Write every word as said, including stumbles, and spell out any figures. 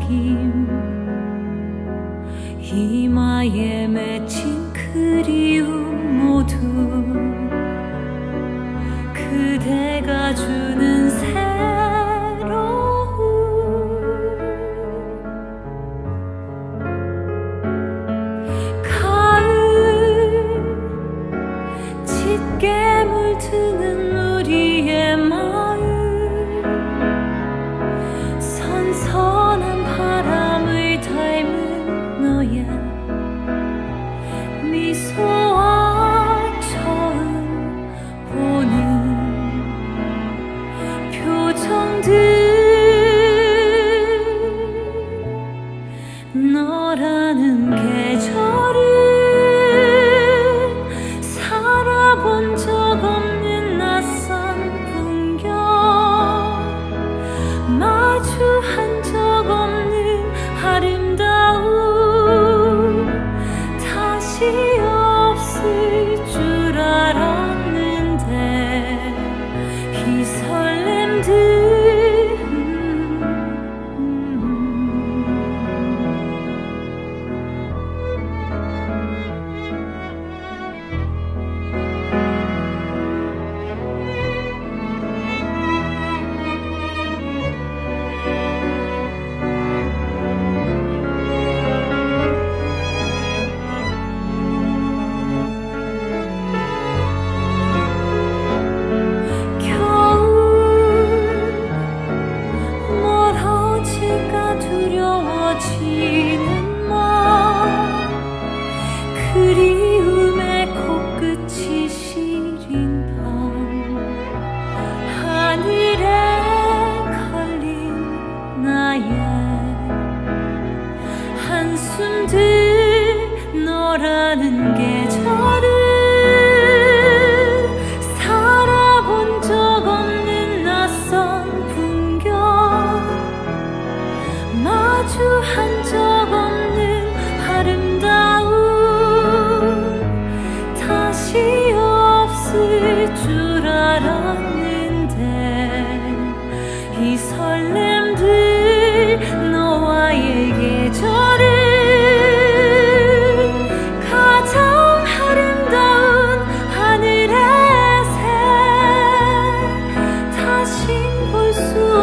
기다림 이마에 맺힌 그리움 모두 그대가 주는 새로움 가을 짙게 물드는 우리의 마음 선선한 바람을 닮은 너의 미소와 처음 보는 표정들 너라는 계절은 살아본 적 없는 낯선 풍경 마주한 적 없는 아름다움 다시 없을 줄 알았는데 이 설렘들 두려워지는 맘 그리움의 코끝이 시린 밤 하늘에 걸린 나의 한숨들 너라는 계절은 살아본 적 없는 낯선 풍경 마주한 적 없는 아름다움 다시 없을 줄 알았는데 이 설렘들 너와의 계절은 가장 아름다운 하늘의 새 다신 볼 수